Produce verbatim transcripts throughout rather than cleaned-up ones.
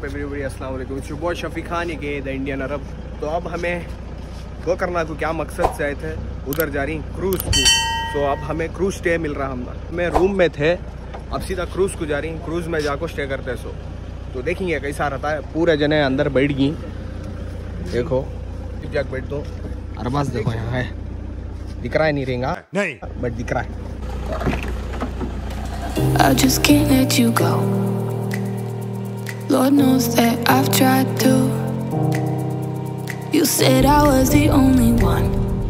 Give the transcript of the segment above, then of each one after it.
Everybody, अस्सलाम वालेकुम। शुभ शफीक खान के द इंडियन अरब। तो अब हमें वो करना तो क्या मकसद से आए थे, उधर जा रही क्रूज़ को। तो अब हमें क्रूज़ स्टे मिल रहा। हम मैं रूम में थे, अब सीधा क्रूज़ को जा रही। क्रूज़ में जाकर स्टे करते सो तो देखेंगे कैसा रहता है। पूरे जने अंदर बैठ गई, देखो जाके बैठ दो। अरबाज देखो यहाँ है, दिख रहा है नहीं रहेगा नहीं, बट दिख रहा है। I just can't let you go. Lord knows that I've tried to. You said I was the only one.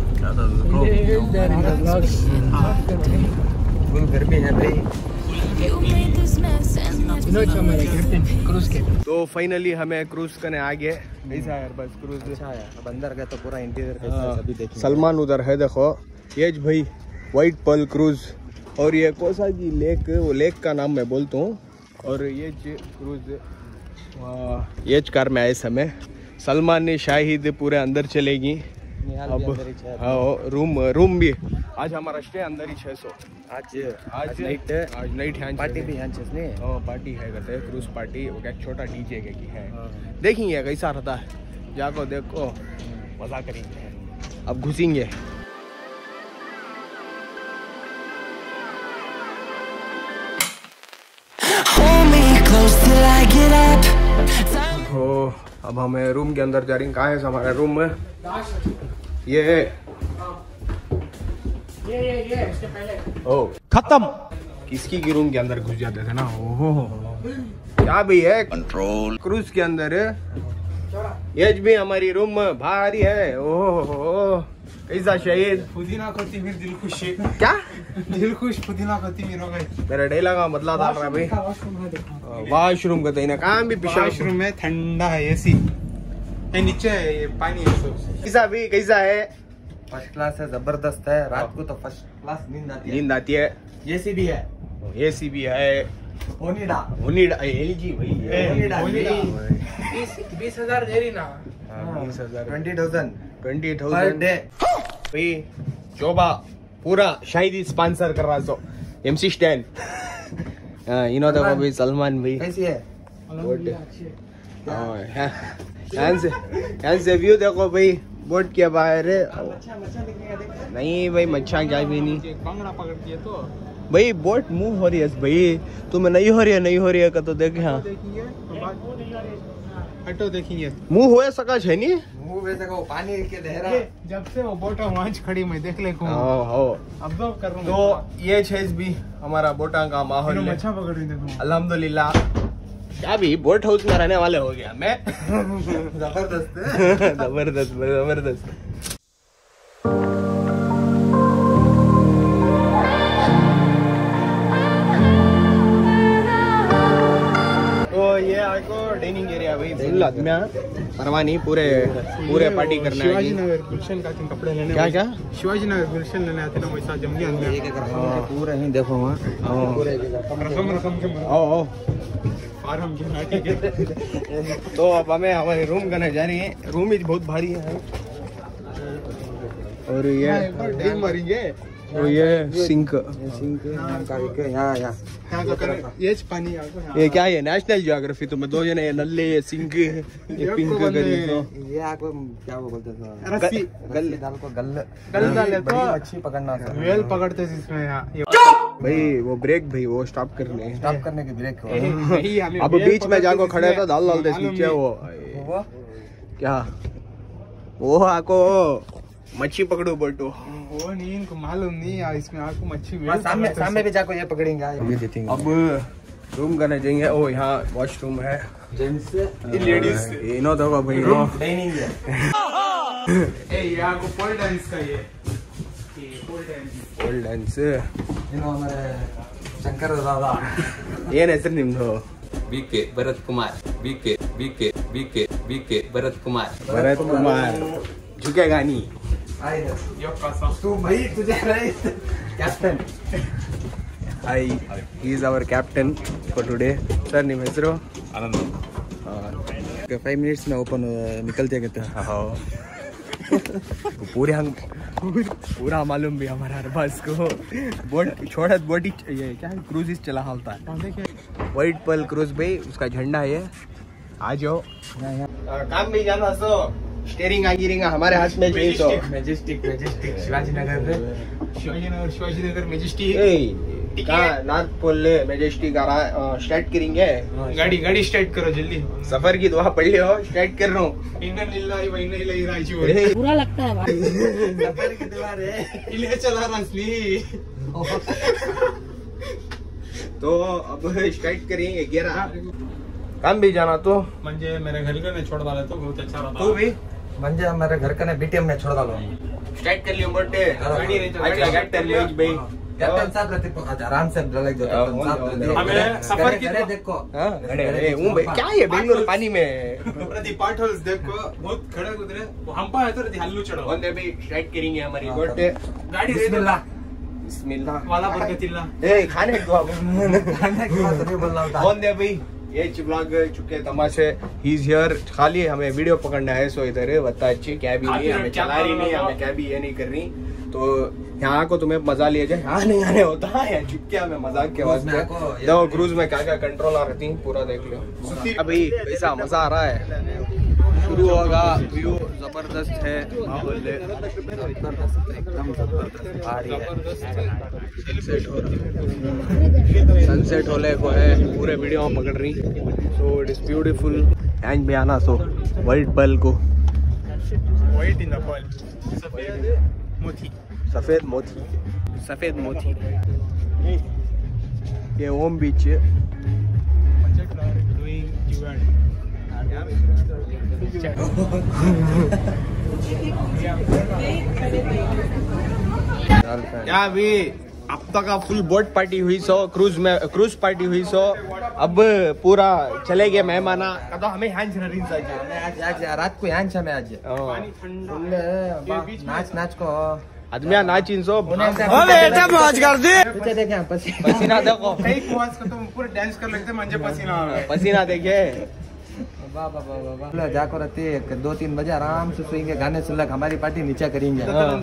You made this mess and left. तो फाइनली हमें क्रूज़ करने आ गए। कैसा है बस क्रूज़? अच्छा है। अब अंदर गए तो पूरा इंटीरियर कैसा है सभी देखेंगे। सलमान उधर है, देखो ये भाई वाइट पर्ल क्रूज़। और ये कोसा की लेक, वो लेक का नाम मैं बोलता हूँ। और ये क्रूज़ ये कार में आए समय सलमान ने शाहिद पूरे अंदर चलेगी। अब हाँ रूम रूम भी आज हमारा स्टे अंदर ही छः सौ। आज आज नाइट आज नाइट है, पार्टी भी है। हाँ पार्टी है, कहते हैं क्रूज़ पार्टी। वो क्या छोटा डीजे की है, देखेंगे कैसा रहता है। जाको देखो मज़ा करेंगे। अब घुसेंगे। तो अब हमें रूम के अंदर जा रही। कहाँ है हमारा रूम? ये है ये ये ये इसके पहले ओ खत्म। किसकी की रूम के अंदर घुस जाते थे ना। ओहो क्या भी है कंट्रोल क्रूज के अंदर। ये भी हमारी रूम भारी है। ओहो कैसा शहीद पुदीना कोथिमीर दिल खुश। क्या दिल खुश पुदीना कोथिमीर हो गए। मेरा डेला का बदला था भाई। वॉशरूम का तो काम भी वॉशरूम में ठंडा है, एसी है, नीचे पानी है। कैसा भी कैसा है? फर्स्ट क्लास है, जबरदस्त है। रात को तो फर्स्ट क्लास नींद आती है। नींद आती है। एसी भी है, एसी भी है। ओनिडा ओनिडा एलजी भाई, ओनिडा बीस हजार दे रही ना। बीस हजार twenty thousand twenty thousand day भाई। शोभा पूरा शायद स्पॉन्सर कर रहा। सो एमसी स्टैंड इनो देखो भाई। सलमान भाई कैसी है? यहाँ से यहाँ से व्यू देखो भाई, बोट के बाहर। नहीं भाई मच्छा क्या भी नहीं पकड़ती है तो भाई बोट मूव हो रही है भाई। तुम्हें नहीं हो रही है, नहीं हो रही है का तो देखे। हाँ हटो देखेंगे। मुंह हो सका है नहीं मुंह वैसे को पानी के लहरा। जब से वो बोटा वहाँ खड़ी मैं देख ले ऑब्जर्व कर रहा हूँ। तो ये चीज भी हमारा बोटा का माहौल मच्छा पकड़ रही देखो। अल्हम्दुलिल्लाह क्या भी बोट हाउस में रहने वाले हो गया मैं। जबरदस्त जबरदस्त जबरदस्त। तो ये आपको डाइनिंग एरिया भाई फुल आदमी परवाह नहीं, पूरे पूरे पार्टी करना है। शिवाजी नगर गुलशन का कपड़े लेने क्या क्या शिवाजी नगर गुलशन लेने आते ना वैसा जम गया अंदर पूरा ही देखो वहाँ। रकम रकम के आओ हम तो अब हमें हमारे रूम करने जा रही है। रूम ही बहुत भारी है। और ये मारेंगे। और ये सिंक सिंक यहाँ यहाँ ये पानी। ये क्या है? National geography. तो मैं दो जने ये नल्ले ये सिंक ये पिंक ये आपको क्या वो बोलते थे? रस्सी गल डाल को गल गल डाले तो अच्छी पकड़ना था। वेल पकड़ते थे इसमें यहाँ भाई। वो ब्रेक भाई वो स्टॉप करने स्टॉप करने की ब्रेक। अब बीच में जाको खड़े तो दाल डाल दे नीचे। वो क्या वो आको मच्छी पकड़ो बोटो वो नहीं इनको मालूम नहीं यार। इसमें आपको मच्छी सामने सामने भी जाको ये पकड़ेंगे। अब रूम करने जाएंगे। ओ यहाँ वॉशरूम है जेंट्स लेडीज इनो देखो भाई डाइनिंग है। ए यहाँ को पोल डांस का ये पोल डांस पोल डांस इनो हमारे शंकर दादा ಏನ್ ಹೆಸರು ನಿಮ್ದು? BK Bharat Kumar BK BK BK BK Bharat Kumar Bharat Kumar झुकेगा नहीं। तू भाई तुझे captain hi he is our captain for today. Sir ನಿಮ್ಮ ಹೆಸರು? ಆನಂದ್। फाइव मिनट्स में ओपन निकलते कहते हैं। हाँ पूरे हम पूरा मालूम भी हमारा अरबाज को। बोट छोड़ा बोट ही ये क्या क्रूज चला हालता है। वाइट पर्ल क्रूज भाई उसका झंडा है। आ जाओ। काम भी जाना सो स्टीयरिंग आगिरिंग हमारे हाथ में चाहिए तो मैजेस्टिक मैजेस्टिक शिवाजी नगर में शिवाजी नगर शिवाजी नगर मैजेस्टिक कहाँ नॉर्थ पोल मैजेस्टिक आ रहा स्टार्ट करेंगे। गाड़ी गाड़ी स्टार्ट करो जल्दी। सफर की दुआ पढ़ लियो स्टार्ट कर रहा हूँ। बुरा लगता है भाई। सफर की दुआ रे इले चला रहा असली। तो अब स्टार्ट करेंगे ग्यारह काम भी जाना तो म्हणजे मेरे घर का ने छोड़ डाला तो बहुत अच्छा रहा। तू भी म्हणजे मेरे घर का ने बीटीएम ने छोड़ डालो। स्टार्ट कर लियो मोटे गाड़ी नहीं अच्छा गट्टर लेज भाई कैप्टन साहब रहते को आराम से लग जाओ कैप्टन साहब। हमें सफर की अरे देखो हां अरे हूं भाई क्या है बेंगलुरु पानी में प्रति पाठोल्स देखो बहुत खड़े उतरे हम पा है तो रति हल्लू चढ़ो बंदे भी स्टार्ट करेंगे हमारी गोटे गाड़ी बिस्मिल्लाह बिस्मिल्लाह वाला बरकतिल्ला। ए खाने को खाने की बात नहीं बोलना होता। बंदे भाई ये ब्लॉग चुके तमाशे ही इज हियर खाली हमें वीडियो पकड़ना है सो इधर बता अच्छी क्या भी नहीं हमें चला रही नहीं हमें क्या भी ये नहीं कर रही तो यहाँ को तुम्हें मजा लिया जाए यहाँ नहीं आने होता है चुपके हमें मजाक के वास्ते देखो क्रूज में क्या क्या कंट्रोल आ रहती पूरा देख लो। अभी ऐसा मजा आ रहा है शुरू होगा व्यू जबरदस्त है माहौल एकदम जबरदस्त आ रही है सनसेट होती सनसेट होने को है पूरे वीडियो में पकड़ रही so it is beautiful and भी आना सो वाइट पल को वाइट इन द पल सफेद मोती सफेद मोती सफेद मोती ये ओम बीच क्या भी अब तक का फुल बोट पार्टी हुई सो क्रूज में क्रूज पार्टी हुई सो अब पूरा चले गए मेहमाना तो हमें यहाँ आज रात को यहाँ से मैं आज नाच नाच को आदमिया नाचिन सो बेटा मौज कर दे पसीना देखो पूरे डांस कर लगते म्हणजे पसीना पसीना देखे जाकर रहते दो तीन बजे आराम से सोएंगे गाने सुन लग हमारी पार्टी नीचे करेंगे।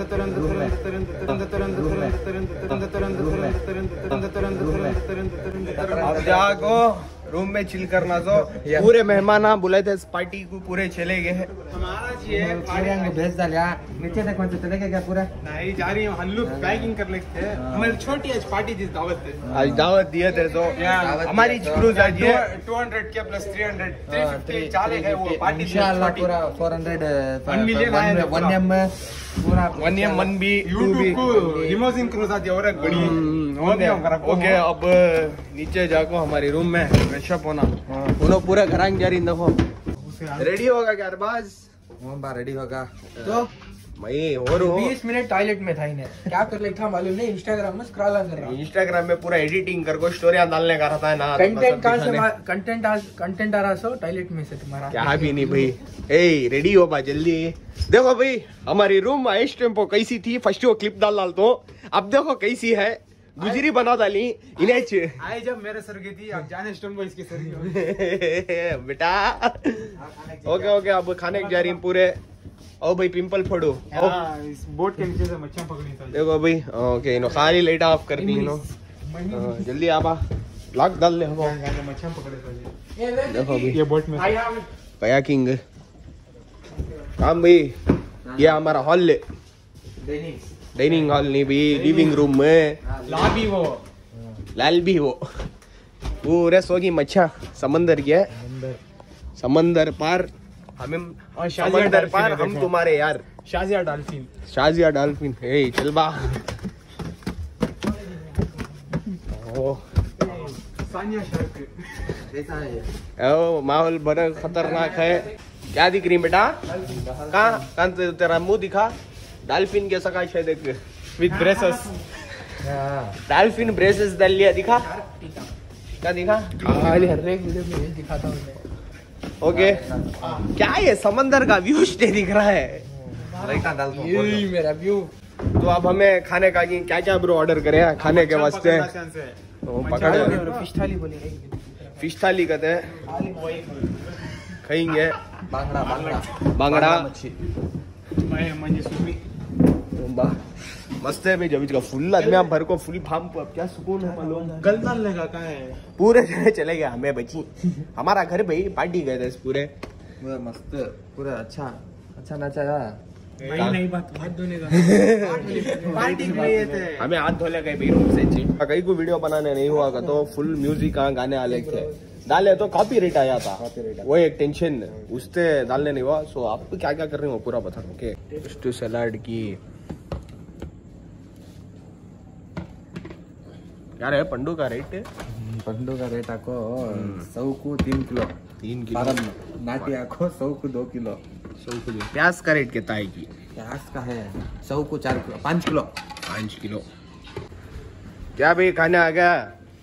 अब जाको रूम में चिल करना तो पूरे मेहमान बुलाए थे पार्टी को पूरे चले गए हमारा भेज डालिया नीचे देखो चले गए क्या पूरा नहीं जा रही हल्लू पैकिंग कर लेते हैं हमारी छोटी आज पार्टी जिस दावत है आज दावत दिए थे तो हमारी क्रूज आज ये टू हंड्रेड के plus three hundred three fifty चाले गए वो पार्टी इंशाल्लाह पूरा four hundred one million one M पूरा one M one B YouTube को लिमोजिन क्रूज आती है और एक बड़ी ओके अब नीचे जाको हमारे रूम में फ्रेशअप होना उन्होंने पूरा घर जा रही देखो रेडी होगा क्या अरबाज रेडी होगा तो मैं और बीस मिनट टॉयलेट में था इन्हें क्या कर ले था मालूम नहीं इंस्टाग्राम में स्क्रॉल कर रहा इंस्टाग्राम में पूरा एडिटिंग कर को स्टोरियां डालने का रहता है ना कंटेंट कहां से कंटेंट कंटेंट आ रहा सो टॉयलेट में से तुम्हारा क्या भी नहीं भाई ए रेडी हो बा जल्दी देखो भाई हमारी रूम इस टेम्पो कैसी थी फर्स्ट वो क्लिप डाल डाल तो अब देखो कैसी है गुजरी बना डाली इन्हें आए जब मेरे सर की थी अब जाने स्टोन बॉयज की सर बेटा ओके ओके अब खाने की जा रही पूरे ओ भाई पिंपल फोड़ो इस बोट के नीचे से मच्छियां पकड़ी था देखो भाई ओके इनो खाली लाइट ऑफ कर दी इनो जल्दी आबा लॉक डाल ले हमको मच्छियां पकड़े थे देखो भाई ये बोट में कयाकिंग काम भाई ये हमारा हॉल है डाइनिंग हॉल नहीं भी लिविंग रूम में लाबी वो लाल भी वो पूरे सोगी मच्छा समंदर की है समंदर पार हमें समंदर पार हम तुम्हारे यार शाजिया डॉल्फिन शाजिया डॉल्फिन हे चल बा ओ सानिया शार्क कैसा है ओ माहौल बड़ा खतरनाक है क्या दिख रही बेटा कहाँ कहाँ तेरा मुंह दिखा डॉल्फिन कैसा का शायद देख विद ब्रेसेस डॉल्फिन ब्रेसेस डाल लिया दिखा क्या दिखा खाली हर एक वीडियो में यही दिखाता हूं मैं ओके क्या ये समंदर का व्यू स्टे दिख रहा है यही मेरा व्यू तो अब हमें खाने का क्या क्या ब्रो ऑर्डर करे खाने के वास्ते तो पकड़ फिश थाली बोली फिश थाली कहते हैं खाएंगे बांगड़ा बांगड़ा बांगड़ा मैं मंजी सुमी मस्त है भाई जब इसका फुल आदमी आप भर को फुल फार्म अब क्या सुकून है मालूम। गल डाल लेगा कहाँ है पूरे जने चले गए हमें बची हमारा घर भाई पार्टी गए थे इस पूरे पूरा मस्त पूरा अच्छा अच्छा नचाया। नहीं नहीं बात हाथ धोने का पार्टी में ये थे हमें हाथ धोले गए भाई रूम से जी कहीं को वीडियो बनाने नहीं हुआ तो फुल म्यूजिक कहाँ गाने वाले थे डाले तो कॉपी रेट आया था वो एक टेंशन उससे डालने नहीं हुआ। सो आप क्या क्या कर रहे हो पूरा बता दो के सलाड की क्या है पंडू का रेट पंडू का रेट आको सौ को तीन किलो तीन किलो नाटी आको सौ को दो किलो सौ किलो प्याज का रेट कितना है की प्याज का है सौ को चार किलो पाँच किलो पाँच किलो क्या भाई खाने आ गया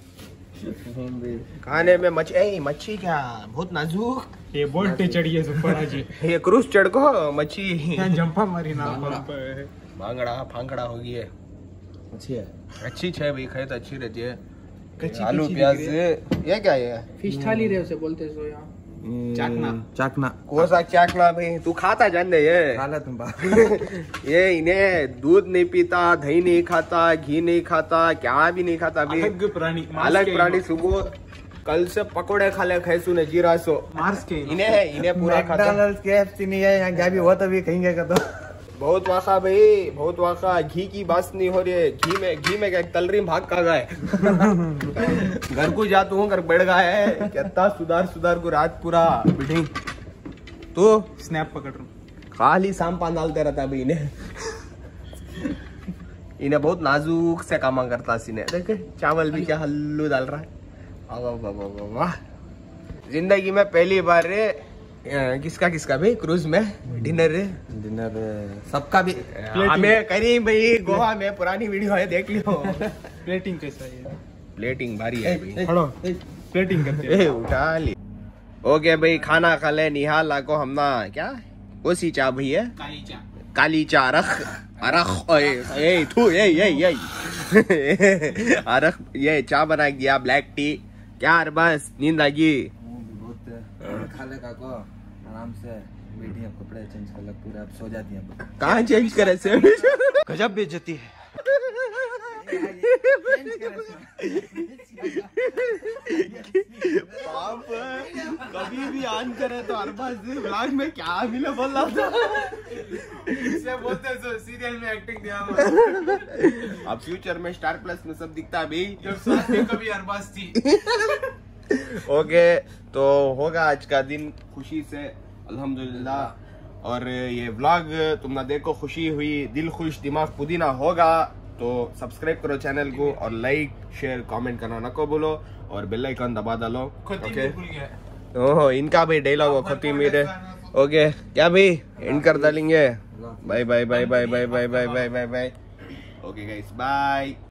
खाने में मच्छी मच्छी क्या बहुत नाजुक ये बोट पे चढ़ी है सुपर आज ये क्रूज चढ़ को मच्छी जंपा मारी ना भांगड़ा फांगड़ा हो गई है अच्छी है अच्छी है भाई खाए तो अच्छी रहती है आलू प्याज ये क्या है फिश थाली रे उसे बोलते सो यहाँ चाकना चाकना कौन सा चाकना भाई तू खाता जान दे ये खा तुम ये इन्हें दूध नहीं पीता दही नहीं खाता घी नहीं खाता क्या भी नहीं खाता भाई अलग प्राणी अलग प्राणी सुबह कल से पकोड़े खा ले खैसू ने जीरा सो मार्स के इन्हें है इन्हें पूरा खाता मैकडॉनल्ड्स केएफसी नहीं है यहाँ क्या भी हुआ तो भी कहेंगे का तो बहुत वाका भाई बहुत वाका घी की बात नहीं हो रही है घी में घी में क्या तल रही भाग का गए घर को जाता हूँ घर बढ़ गया है कितना सुधार सुधार को रात पूरा बिल्डिंग तो स्नैप पकड़ रहा हूँ खाली सांपान डालते रहता भाई इन्हें इन्हें बहुत नाजुक से कामा करता सीने देखे चावल भी क्या हल्लू डाल रहा है वाह वाह जिंदगी में पहली बार रे किसका किसका भाई क्रूज में डिनर डिनर सबका भी हमें करी भाई गोवा में पुरानी वीडियो है देख लियो प्लेटिंग कैसा है प्लेटिंग भारी है भाई खड़ो प्लेटिंग करते ए उठा ली ओके भाई खाना खा ले निहाल को हमना क्या कौन सी चाय भाई है काली चा काली चा अरख अरख ओए ए थू ए ए ए अरख ये चाय बना दिया ब्लैक टी क्या बस नींद आ गई खा ले का को आराम से बैठी अब कपड़े चेंज कर लग पूरा अब सो जाती है कहाँ चेंज करे से गजब बेइज्जती है पाप कभी भी ऑन करे तो अरबाज व्लॉग में क्या मिले बोल रहा था इससे बोलते सो सीरियल में एक्टिंग दिया अब फ्यूचर में स्टार प्लस में सब दिखता है भाई जब साथ में कभी अरबाज थी ओके तो होगा आज का दिन खुशी से अल्हम्दुलिल्लाह। और ये व्लॉग तुमने देखो खुशी हुई दिल खुश दिमाग पुदीना होगा तो सब्सक्राइब करो चैनल को और लाइक शेयर कमेंट करना न को बोलो और बेल आइकन दबा डालो। ओके ओहो इनका भी डायलॉग हो खत्म मेरे ओके क्या भाई एंड कर डालेंगे bye bye bye bye bye bye bye bye bye bye okay guys bye.